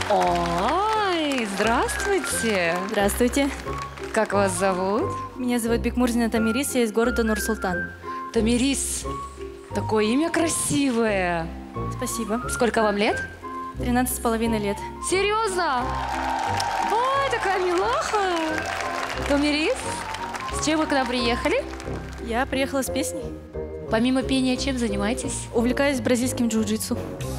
Ой, здравствуйте. Здравствуйте. Как вас зовут? Меня зовут Бекмурзина Тамирис, я из города Нур-Султан. Тамирис. Такое имя красивое. Спасибо. Сколько вам лет? 13,5 лет. Серьезно? Ой, такая милаха. Тамирис, с чем вы к нам приехали? Я приехала с песней. Помимо пения, чем занимаетесь? Увлекаюсь бразильским джиу-джитсу.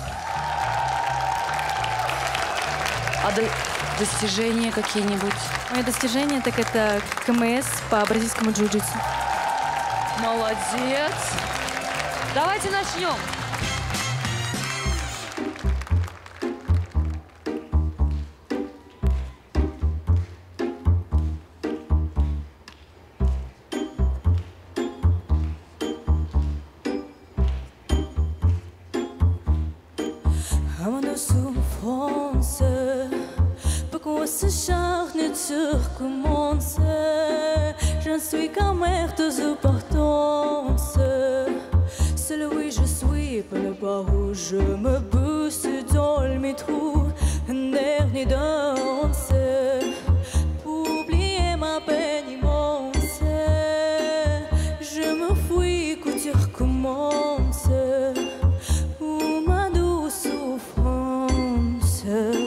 А достижения какие-нибудь? Мои достижения, так это КМС по бразильскому джиу-джитсу. Молодец. Давайте начнем. Je suis qu'un maire de importance. Seul oui je suis pas le bar où je me booste dans le métro. Un dernier danse pour oublier ma peine immense. Je me fuis que tu recommences pour ma douce souffrance.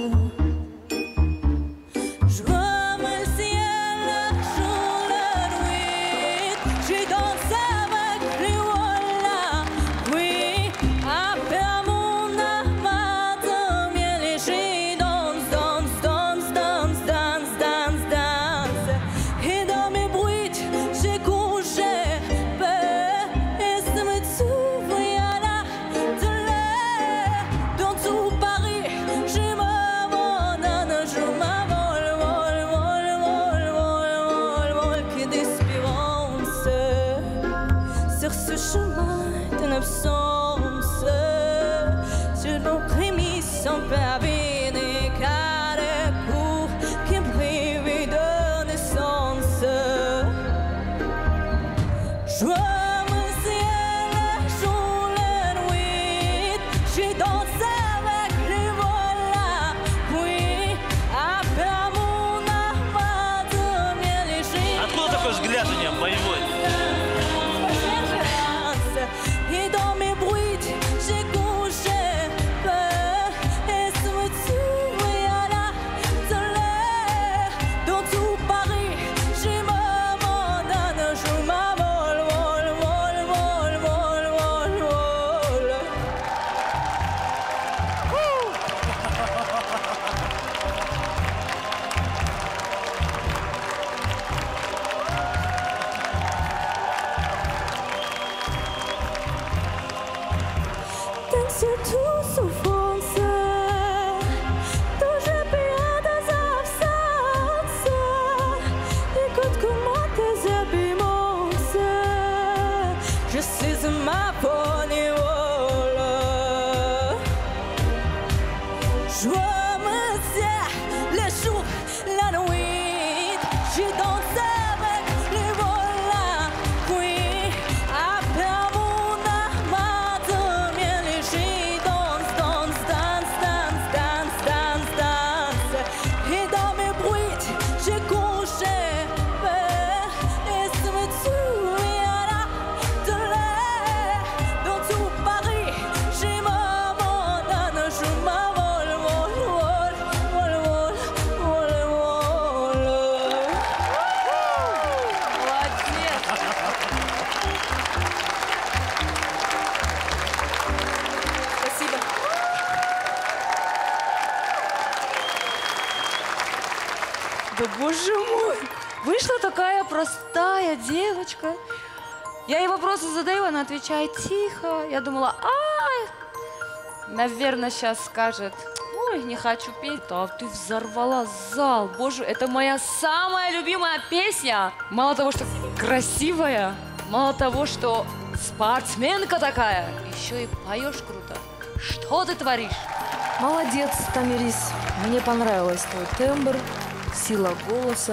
Да боже мой, вышла такая простая девочка. Я ей вопросы задаю, она отвечает тихо. Я думала, наверное, сейчас скажет, ой, не хочу петь. А ты взорвала зал. Боже, это моя самая любимая песня. Мало того, что красивая, мало того, что спортсменка такая, еще и поешь круто. Что ты творишь? Молодец, Тамирис. Мне понравилось твой тембр, сила голоса.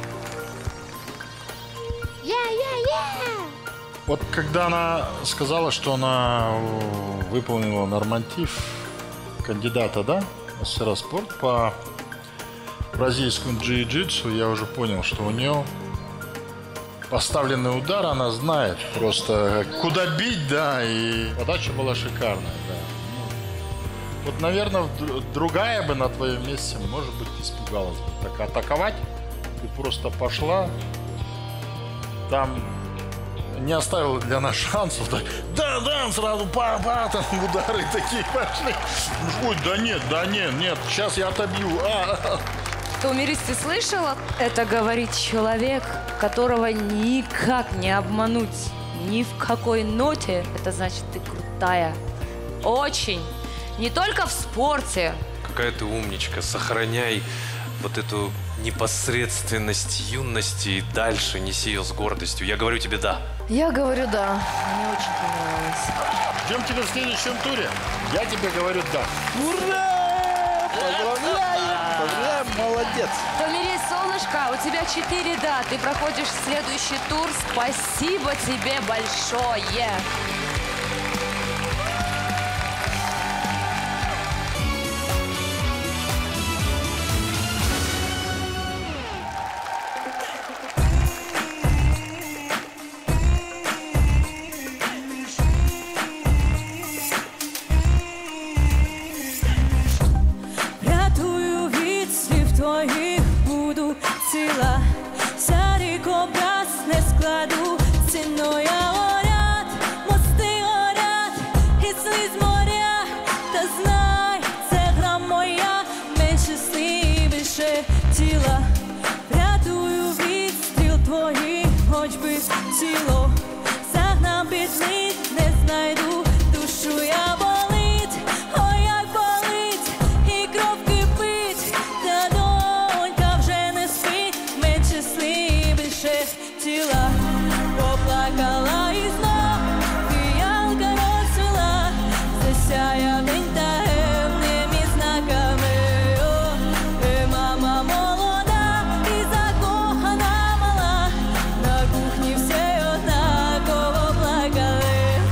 Вот когда она сказала, что она выполнила норматив кандидата, да, мастера спорта по бразильскому джиу-джитсу. Я уже понял, что у нее поставленный удар, она знает просто куда бить, да, и подача была шикарная, да. Вот, наверное, другая бы на твоем месте, может быть, испугалась бы. Так атаковать, ты просто пошла, там не оставила для нас шансов. Так, да, сразу па-па, там удары такие пошли. Ой, да нет, сейчас я отобью. Томирис, ты слышала? Это говорит человек, которого никак не обмануть. Ни в какой ноте. Это значит, ты крутая. Очень. Не только в спорте. Какая ты умничка. Сохраняй вот эту непосредственность юности и дальше неси ее с гордостью. Я говорю тебе «да». Я говорю «да». Мне очень понравилось. Ждем тебя в следующем туре. Я тебе говорю «да». Ура! Поздравляем, молодец. Томирис, солнышко, у тебя 4 «да». Ты проходишь следующий тур. Спасибо тебе большое. Твоїх буду ціла, сярик образ не складу, ціною горять, мости горять, і сліз моря, та знай, це гра моя, менше сни, більше тіла, рятую від стріл твоїх, хоч би тіло, загнав біжить, не знайду, душу я болить, ой, як болить, і кров кипить, тіла, поплакала і знов фіалка розцвіла, засяяв день таємними знаками. Мама молода і закохана мала, на кухні всі однаково плакали.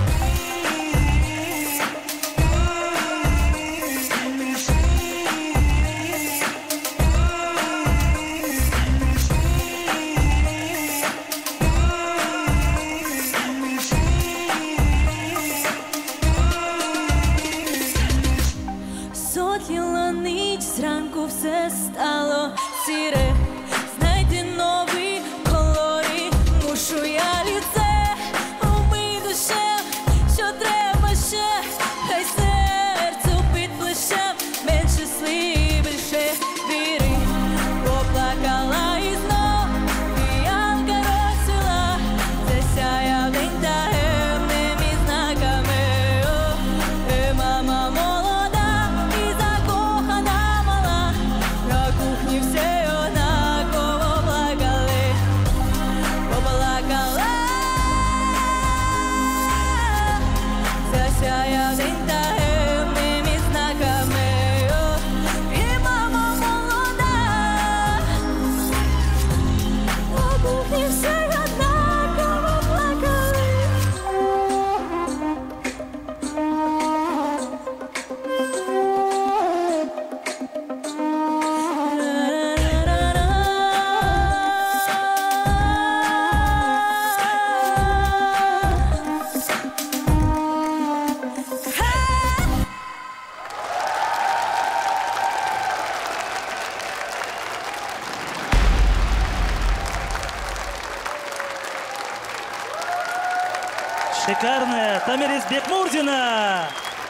Сотіла ніч, зранку все стало сіре, знайти нові кольори, мушу я ліце, умий душе, що треба ще, хай серцю під плечем, менше слів, більше віри, поплакала і знов, фіалка розцвіла, засяяв день таємними знаками. Мама молода і закохана мала, на кухні всі однаково плакали, поплакала, засяяв день таємними знаками. І мама молода, на кухні всі однаково плакали. Шикарная Томирис Бекмурзина!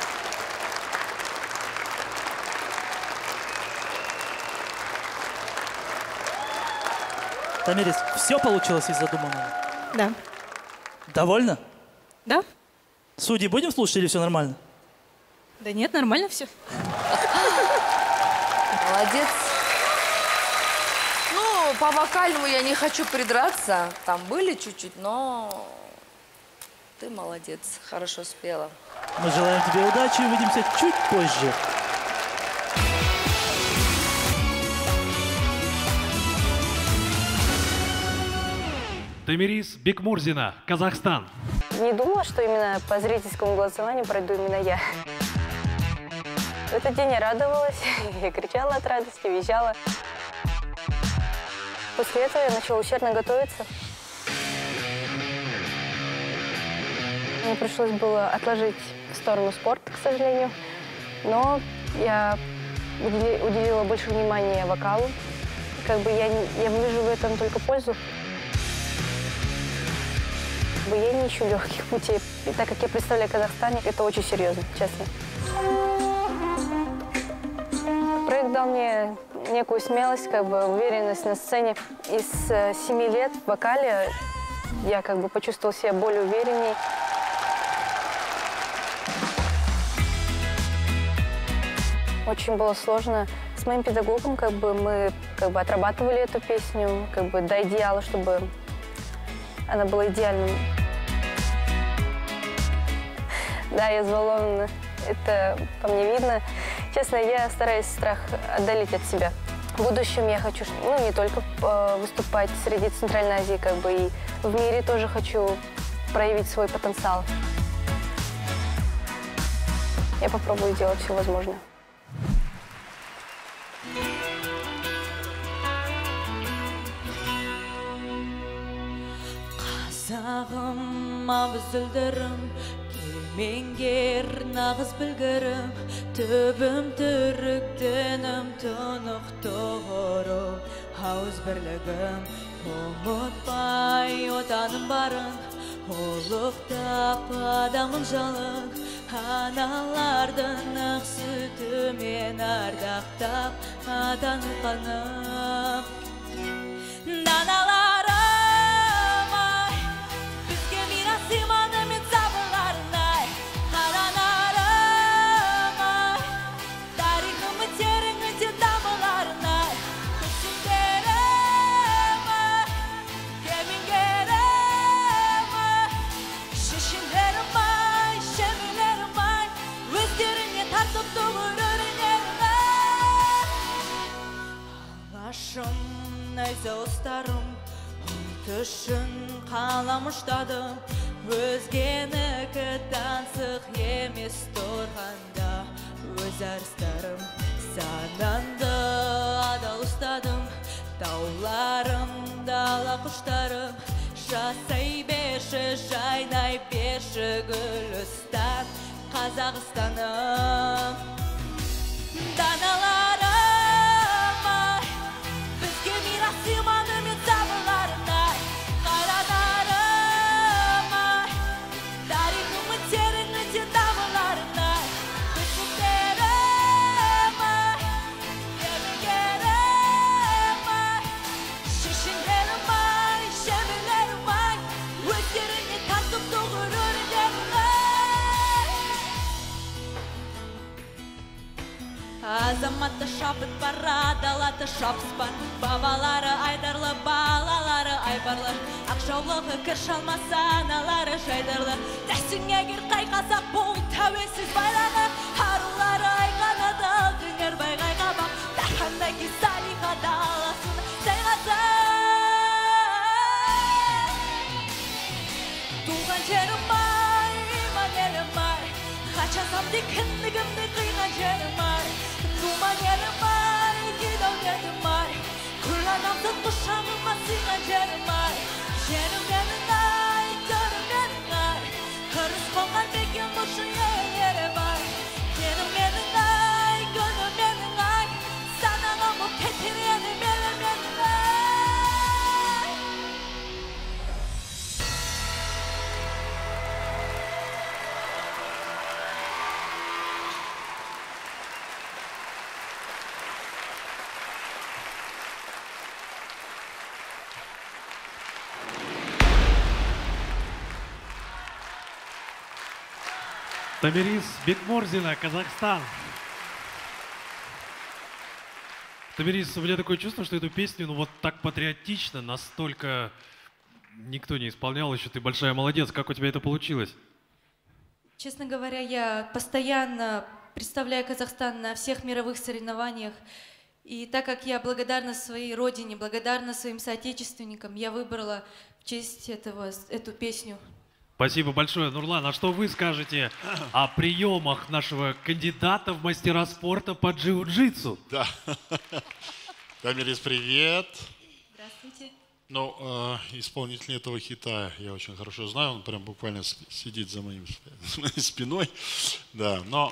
Томирис, все получилось из задуманного? Да. Довольна? Да? Судьи будем слушать или все нормально? Да нет, нормально все. Молодец. Ну, по вокальному я не хочу придраться. Там были чуть-чуть, но ты молодец. Хорошо спела. Мы желаем тебе удачи и увидимся чуть позже. Томирис Бекмурзина, Казахстан. Не думала, что именно по зрительскому голосованию пройду именно я. В этот день я радовалась, я кричала от радости, визжала. После этого я начала усердно готовиться. Мне пришлось было отложить в сторону спорт, к сожалению, но я уделила больше внимания вокалу. Как бы я вижу в этом только пользу. Я не ищу легких путей. И так как я представляю Казахстан, это очень серьезно, честно. Проект дал мне некую смелость, как бы уверенность на сцене. И с 7 лет в вокале я как бы почувствовала себя более уверенней. Очень было сложно. С моим педагогом мы отрабатывали эту песню до идеала, чтобы она была идеальной. Да, я взволнована. Это по мне видно. Честно, я стараюсь страх отдалить от себя. В будущем я хочу, не только выступать среди Центральной Азии, и в мире тоже хочу проявить свой потенциал. Я попробую сделать все возможное. Қазағым абзылдырым, кемеңгер нағыз білгірім, түбім түріктенім, тұнық тұғырым, ауыз бірлігім, ұмытпай отаным барын, ұлықтап адамын жалын, аналардың ақ сүтімен ардақтап атаны қаным. Даналарым ай, бізге мирас иманы мен сабырларын ай, қаранарым ай, тарихымы терең өте дамыларын ай, көсіндерім ай, кемеңгерім ай, шешендерім ай, шемелерім ай, өздеріне тартып тұғыр өрінерім ай. Алашым найза ұстарым, ұлт үшін қалам ұштадым, өзгенікі таңсық емес тұрғанда өз арыстарым, санамды адал ұстадым, тауларым, дала құштарым, жасай берші, жайнай берші Гүлістан, Қазақстаным. Даналарым ай, бізге мирас иманы мен сабырларын ай, қаранарым ай, тарихымы терең өте дамыларын ай, көсіндерім ай, кемеңгерім ай, шешендерім ай, шемелерім ай, өздеріне тартып тұғыр өрендерім ай. Азаматты шабыт бара, далаты шапыспан, бабалары айдарлы, балалары айбарлы, ақшаулығы кір шалмаса, аналары жайдарлы, дәсің егер қайқасақ бұл тәуелсіз байланы, арулары айқанады, дүңер байғай қабақ, тақандай кез салиға даласын сайғасы. Туған жерім ай, иман елім ай, қачасам де кіндігімді қиған жерім ай, туған елім ай, дедеудетім ай, күланамды құшағыма сыйған жерім ай, жерім менің ай, төрім менің ай, қырыс қонған бекен бұшы елерім ай, кенім менің ай, гүлім менің ай, санаға мұп кетірені мелі менің ай. Томирис Бекмурзина, Казахстан. Томирис, у меня такое чувство, что эту песню вот так патриотично, настолько никто не исполнял еще. Ты большая молодец. Как у тебя это получилось? Честно говоря, я постоянно представляю Казахстан на всех мировых соревнованиях. И так как я благодарна своей родине, благодарна своим соотечественникам, я выбрала в честь этого эту песню. Спасибо большое, Нурлан. А что вы скажете о приемах нашего кандидата в мастера спорта по джиу-джитсу? Да. Тамирис, привет. Здравствуйте. Ну, исполнитель этого хита я очень хорошо знаю. Он прям буквально сидит за моей спиной. Да, но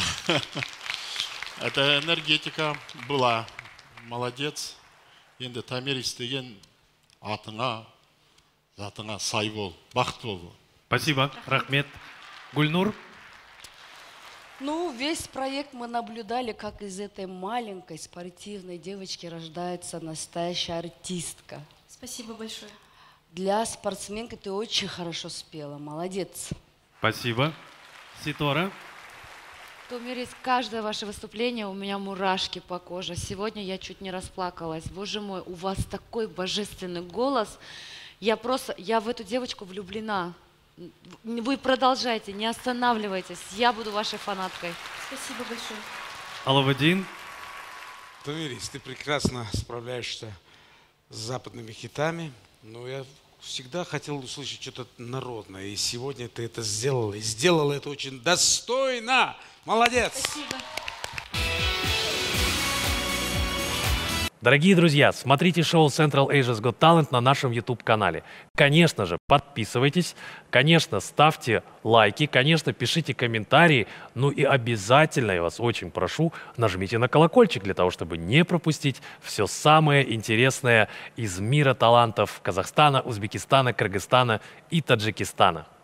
эта энергетика была. Молодец. Енді Тамирис деген атыңа, затыңа сай бол, бақыт бол. Спасибо, Рахмет. Гульнур? Ну, весь проект мы наблюдали, как из этой маленькой спортивной девочки рождается настоящая артистка. Спасибо большое. Для спортсменки ты очень хорошо спела, молодец. Спасибо. Ситора? Томирис, каждое ваше выступление у меня мурашки по коже. Сегодня я чуть не расплакалась. Боже мой, у вас такой божественный голос. Я в эту девочку влюблена. Вы продолжайте, не останавливайтесь. Я буду вашей фанаткой. Спасибо большое. Алавадин? Томирис, ты прекрасно справляешься с западными хитами, но я всегда хотел услышать что-то народное, и сегодня ты это сделала, и сделала это очень достойно. Молодец! Спасибо. Дорогие друзья, смотрите шоу Central Asia's Got Talent на нашем YouTube-канале. Конечно же, подписывайтесь, конечно, ставьте лайки, конечно, пишите комментарии, ну и обязательно, я вас очень прошу, нажмите на колокольчик для того, чтобы не пропустить все самое интересное из мира талантов Казахстана, Узбекистана, Кыргызстана и Таджикистана.